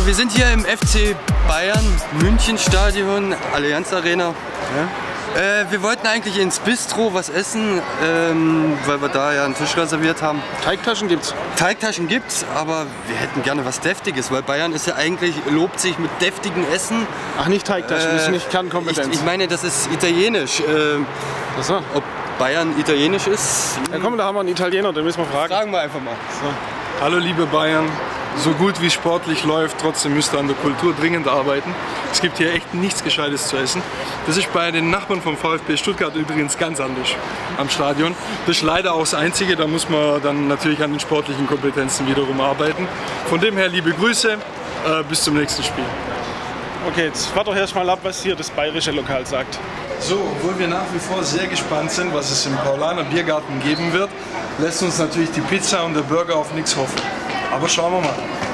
So, wir sind hier im FC Bayern München Stadion, Allianz Arena. Ja. Wir wollten eigentlich ins Bistro was essen, weil wir da ja einen Tisch reserviert haben. Teigtaschen gibt's? Teigtaschen gibt's, aber wir hätten gerne was Deftiges, weil Bayern ist ja eigentlich, lobt sich mit deftigen Essen. Ach, nicht Teigtaschen, das ist nicht Kernkompetenz. Ich meine, das ist italienisch. So. Ob Bayern italienisch ist? Ja komm, da haben wir einen Italiener, den müssen wir fragen. Fragen wir einfach mal. So. Hallo liebe Bayern, so gut wie sportlich läuft, trotzdem müsst ihr an der Kultur dringend arbeiten. Es gibt hier echt nichts Gescheites zu essen. Das ist bei den Nachbarn vom VfB Stuttgart übrigens ganz anders am Stadion. Das ist leider auch das Einzige, da muss man dann natürlich an den sportlichen Kompetenzen wiederum arbeiten. Von dem her liebe Grüße, bis zum nächsten Spiel. Okay, jetzt warte doch erst mal ab, was hier das bayerische Lokal sagt. So, obwohl wir nach wie vor sehr gespannt sind, was es im Paulaner Biergarten geben wird, lässt uns natürlich die Pizza und der Burger auf nichts hoffen. Aber schauen wir mal.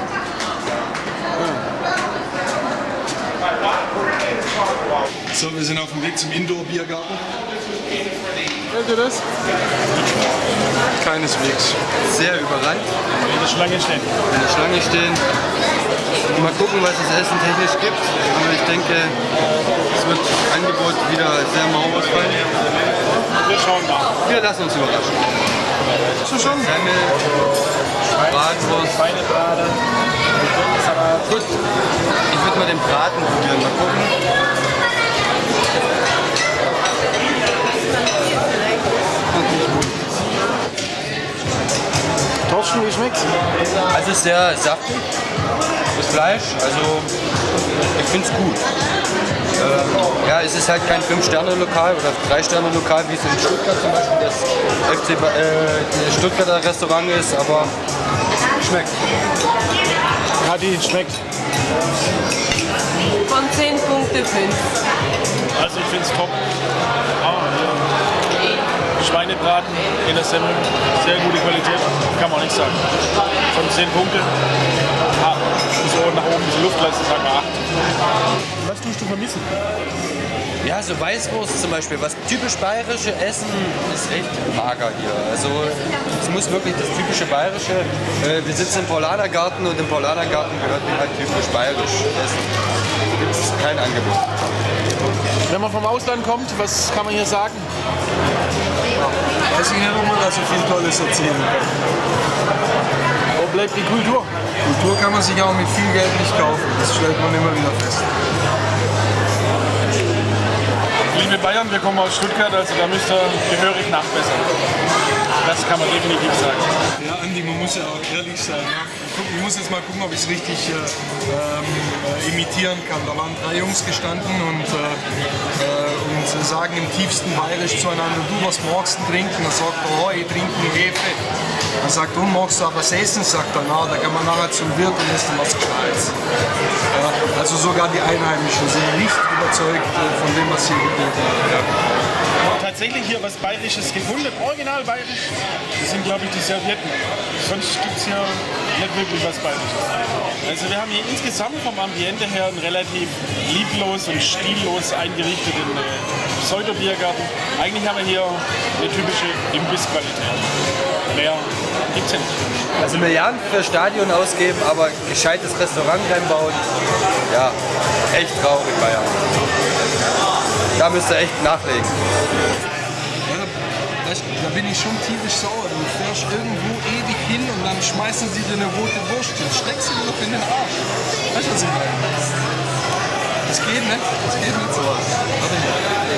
So, wir sind auf dem Weg zum Indoor-Biergarten. Hört ihr das? Keineswegs. Sehr überrannt. In der Schlange stehen. In der Schlange stehen. Mal gucken, was das Essen technisch gibt. Aber ich denke, es wird das Angebot wieder sehr mau ausfallen. Wir schauen mal. Wir lassen uns überraschen. So schon? Semmel, Bratwurst. Schweinebrate. Gut, ich würde mal den Braten probieren. Mal gucken. Torsten, wie schmeckt's? Also es ist sehr saftig, das Fleisch, also ich finde es gut. Ja, es ist halt kein 5-Sterne-Lokal oder 3-Sterne-Lokal, wie es in Stuttgart zum Beispiel das Stuttgarter Restaurant ist, aber schmeckt. Hadi, schmeckt. Von 10 Punkte 5. Also ich finde es top. Schweinebraten in der Semmel, sehr gute Qualität, kann man auch nicht sagen. Von 10 Punkte, so nach oben diese Luftleiste sagen wir 8. Was tust du vermissen? Ja, so Weißwurst zum Beispiel, was typisch bayerische Essen ist echt mager hier. Also es muss wirklich das typische bayerische, wir sitzen im Paulanergarten und im Paulanergarten gehört mir halt typisch bayerisch Essen. Da gibt es kein Angebot. Wenn man vom Ausland kommt, was kann man hier sagen? Weiß ich nicht, ob man da so viel Tolles erzählen kann. Wo bleibt die Kultur? Kultur kann man sich auch mit viel Geld nicht kaufen, das stellt man immer wieder fest. Liebe Bayern, wir kommen aus Stuttgart, also da müsst ihr gehörig nachbessern. Das kann man definitiv sagen. Ja, Andi, man muss ja auch ehrlich sein. Ne? Ich muss jetzt mal gucken, ob ich es richtig imitieren kann. Da waren 3 Jungs gestanden und sagen im tiefsten Bayerisch zueinander, du, was magst du trinken? Dann sagt er, oh, ich trinke einen Hefe. Dann sagt er, magst du aber was essen? Sagt er, na, da kann man nachher zum Wirt und isst was Gescheites. Also sogar die Einheimischen sind nicht überzeugt von dem, was hier geboten wird. Ja. Tatsächlich hier was Bayerisches gefunden, original bayerisch. Das sind, glaube ich, die Servietten. Sonst gibt es hier nicht wirklich was Bayerisches. Also wir haben hier insgesamt vom Ambiente her einen relativ lieblos und stillos eingerichteten Pseudo-Biergarten. Eigentlich haben wir hier eine typische Imbissqualität. Mehr gibt's ja nicht. Also Milliarden für Stadion ausgeben, aber gescheites Restaurant reinbauen, ja, echt traurig Bayern. Da müsst ihr echt nachlegen. Ja, da bin ich schon tierisch sauer. Du fährst irgendwo ewig hin und dann schmeißen sie dir eine rote Wurst hin. Steckst du dir doch in den Arsch. Weißt du, was ich meine? Das geht nicht. Das geht nicht sowas. Warte mal.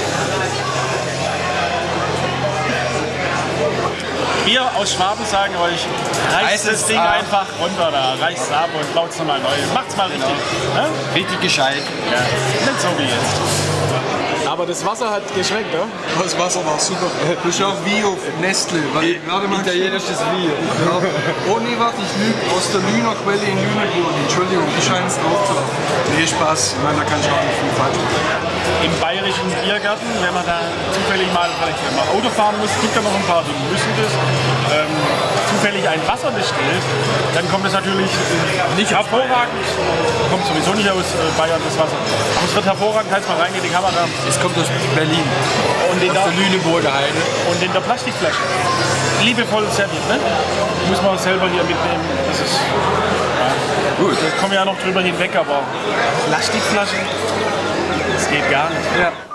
Wir aus Schwaben sagen euch, reißt das Ding einfach runter da, reißt ab und baut's nochmal neu. Macht's mal richtig. Ne? Richtig gescheit. Ja, nicht so wie jetzt. Aber das Wasser hat geschmeckt, ja? Das Wasser war super. Das ist auch Vio, Nestle. Italienisches Vio. Oh nee, warte, ich lüge. Aus der Lüner Quelle in Lüneburg. Entschuldigung, die scheinen es drauf zu haben. Nee, Spaß. Ich meine, da kann ich auch nicht viel falsch machen. Im bayerischen Biergarten, wenn man da zufällig mal vielleicht mal Auto fahren muss, gibt es noch ein paar, die müssen das, zufällig ein Wasser bestellt, dann kommt es natürlich nicht hervorragend, kommt sowieso nicht aus Bayern das Wasser, aber es wird hervorragend, heißt mal reingehen, die Kamera. Es kommt aus Berlin, und in aus der Lüneburger Heide. Und in der Plastikflasche. Liebevoll serviert, ne? Muss man selber hier mitnehmen. Das ist, ja. Gut. Da kommen wir ja noch drüber hinweg, aber Plastikflaschen, das geht gar nicht. Ja.